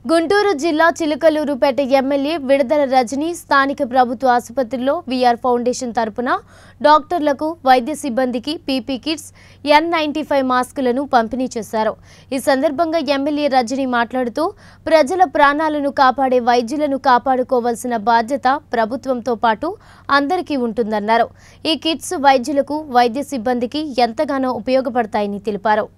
గుంటూరు జిల్లా చిలకలూరుపేట ఎమ్మెల్యే విడుదల రజని స్థానిక ప్రభుత్వ ఆసుపత్రిలో విఆర్ ఫౌండేషన్ తరపున డాక్టర్లకు వైద్య సిబ్బందికి పీపీ కిట్స్ N95 మాస్కులను పంపిణీ చేశారు। ఈ సందర్భంగా ఎమ్మెల్యే రజని మాట్లాడుతూ ప్రజల ప్రాణాలను కాపాడే వైద్యులను కాపాడుకోవాల్సిన బాధ్యత ప్రభుత్వంతో పాటు అందరికీ ఉంటుందన్నారు। ఈ కిట్స్ వైద్యులకు వైద్య సిబ్బందికి ఎంతగానో ఉపయోగపడతాయని తెలిపారు।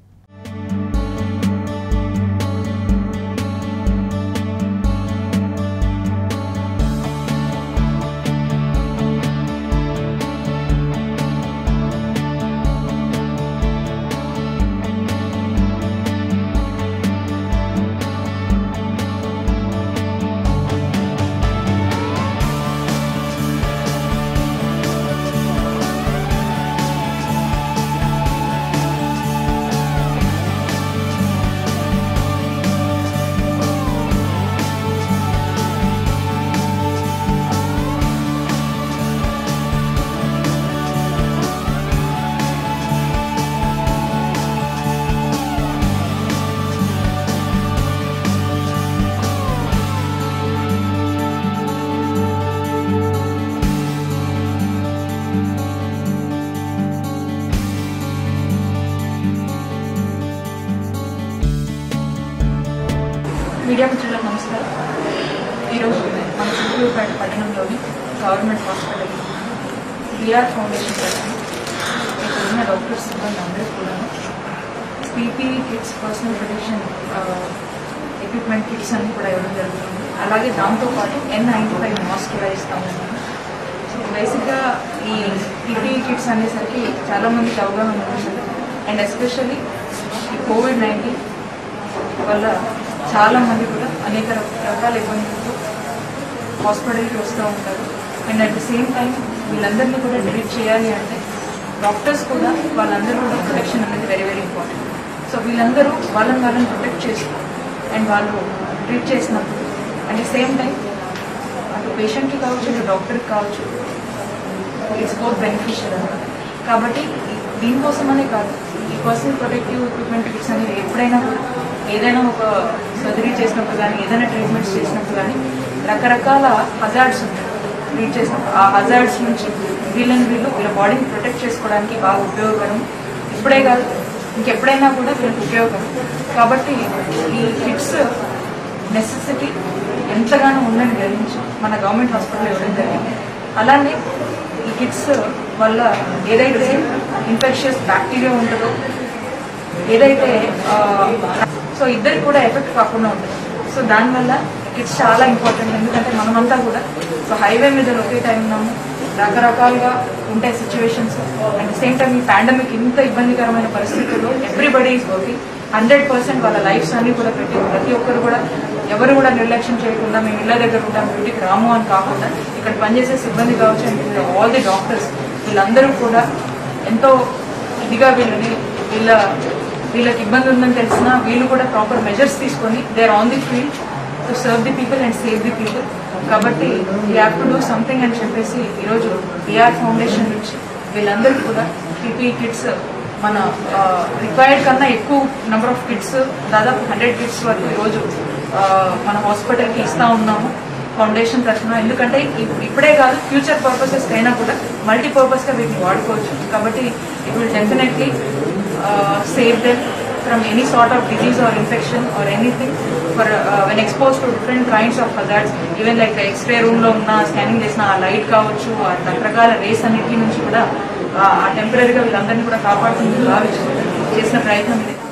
మీడియా మిత్రులకు నమస్కారం। ఈరోజు మన చిలకలూరుపేట పట్టణంలోని గవర్నమెంట్ హాస్పిటల్ విఆర్ ఫౌండేషన్ తరఫున ఇక్కడ ఉన్న డాక్టర్స్ సిబ్బంది అందరూ కూడా PPE kits personal protection equipment kits అన్ని కూడా ఇవ్వడం జరుగుతుంది। అలాగే దాంతోపాటు N95 మాస్క్ కూడా ఇస్తాము। సో బేసిక్గా ఈ పీపీఈ కిట్స్ అనేసరికి చాలామందికి అవగాహన ఉంటుంది అండ్ ఎస్పెషల్లీ ఈ COVID-19 వల్ల చాలా మంది కూడా అనేక రకాల ఇబ్బందులతో హాస్పిటల్కి వస్తూ ఉంటారు and at the same time వీళ్ళందరినీ కూడా ట్రీట్ చేయాలి అంటే డాక్టర్స్ కూడా వాళ్ళందరూ కూడా ప్రొటెక్షన్ అనేది వెరీ వెరీ ఇంపార్టెంట్। సో వీళ్ళందరూ వాళ్ళని ప్రొటెక్ట్ చేసుకో అండ్ వాళ్ళు ట్రీట్ చేసినప్పుడు అట్ ద సేమ్ టైం అటు పేషెంట్కి కావచ్చు ఇటు డాక్టర్కి కావచ్చు ఇట్స్ బోత్ బెనిఫిషియల్ అనమాట। కాబట్టి దీనికోసమనే కాదు ఈ పర్సనల్ ప్రొటెక్టివ్ ఎక్విప్మెంట్ కిట్స్ అనేది ఎప్పుడైనా కూడా ఏదైనా ఒక సర్జరీ చేసినప్పుడు కానీ ఏదైనా ట్రీట్మెంట్స్ చేసినప్పుడు కానీ రకరకాల హజార్డ్స్ ఉంటాయి ట్రీట్ చేసినప్పుడు ఆ హజార్డ్స్ నుంచి వీళ్ళ బాడీని ప్రొటెక్ట్ చేసుకోవడానికి బాగా ఉపయోగకరం। ఇప్పుడే కాదు ఇంకెప్పుడైనా కూడా వీళ్ళకి ఉపయోగకరం। కాబట్టి ఈ కిట్స్ నెసెసిటీ ఎంతగానో ఉందని గ్రహించి మన గవర్నమెంట్ హాస్పిటల్ ఇవ్వడం జరిగింది। అలానే ఈ కిట్స్ వల్ల ఏదైతే ఇన్ఫెక్షన్స్ బ్యాక్టీరియా ఉంటుందో ఏదైతే సో ఇద్దరికి కూడా ఎఫెక్ట్ కాకుండా ఉంటుంది। సో దానివల్ల కిట్స్ చాలా ఇంపార్టెంట్। ఎందుకంటే మనమంతా కూడా సో హైవే మీద ఒకే టైం ఉన్నాము, రకరకాలుగా ఉంటాయి situations at the same time ఈ పాండమిక్ ఇంత ఇబ్బందికరమైన పరిస్థితుల్లో ఎవ్రీబడీ ఈజ్ వర్కింగ్ 100% వాళ్ళ లైఫ్స్ అన్ని కూడా పెట్టి ప్రతి ఒక్కరు కూడా ఎవరు కూడా నిర్లక్ష్యం చేయకుండా మేము ఇళ్ళ దగ్గర ఉంటాం డ్యూటీకి రాము అని కాకుండా ఇక్కడ పనిచేసే సిబ్బంది కావచ్చు అండ్ ఆల్ ది డాక్టర్స్ వీళ్ళందరూ కూడా ఎంతో ఇదిగా వీళ్ళకి ఇబ్బంది ఉందని తెలిసినా వీళ్ళు కూడా ప్రాపర్ మెజర్స్ తీసుకొని they are on the field to serve the people and save the people. కాబట్టి we have to do something అని చెప్పేసి ఈరోజు విఆర్ ఫౌండేషన్ నుంచి వీళ్ళందరికీ కూడా పీపీఈ కిట్స్ మన రిక్వైర్డ్ కన్నా ఎక్కువ నెంబర్ ఆఫ్ కిట్స్ దాదాపు 100 కిట్స్ వరకు ఈరోజు మన హాస్పిటల్కి ఇస్తూ ఉన్నాము ఫౌండేషన్ తరఫున। ఎందుకంటే ఇప్పుడే కాదు ఫ్యూచర్ పర్పసెస్కి అయినా కూడా మల్టీపర్పస్గా వీటిని వాడుకోవచ్చు। కాబట్టి it will definitely save them from any sort of disease or infection or anything for when exposed to different kinds of hazards, even like X-ray room lo unna scanning chesina aa light kavachu aa rakrakala rays anniki nunchi kuda aa temporary ga villandarni kuda kaapadutundi chesina prayatnam ide।